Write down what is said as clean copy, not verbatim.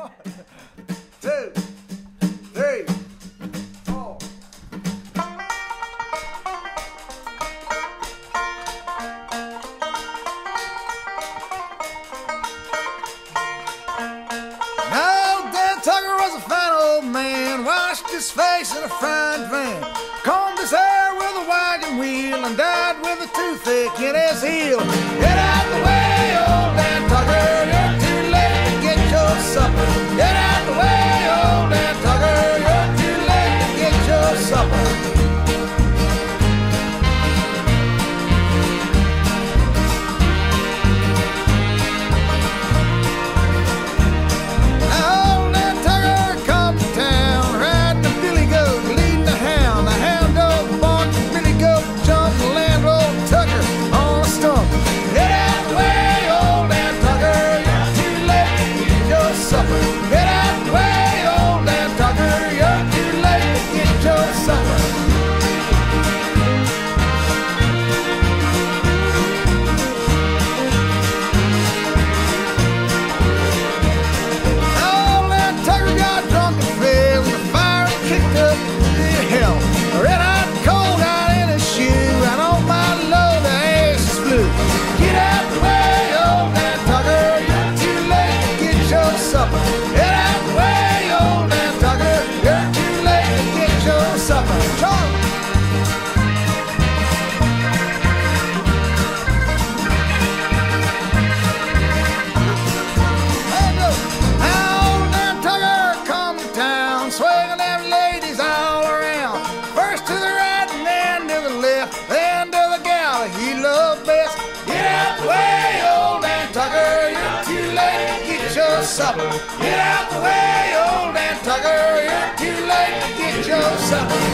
2, 3, 4. Now, Dan Tucker was a fine old man, washed his face in a frying pan, combed his hair with a wagon wheel, and died with a toothache in his heel. Get out the way, old Dan Tucker, you're too late to get your supper. Get out the way, old Dan Tucker, you're too late to get your supper. Swinging them ladies all around, first to the right and then to the left, then to the gal he loved best. Get out the way, old Dan Tucker, you're too late to get your supper. Get out the way, old Dan Tucker, you're too late to get your supper.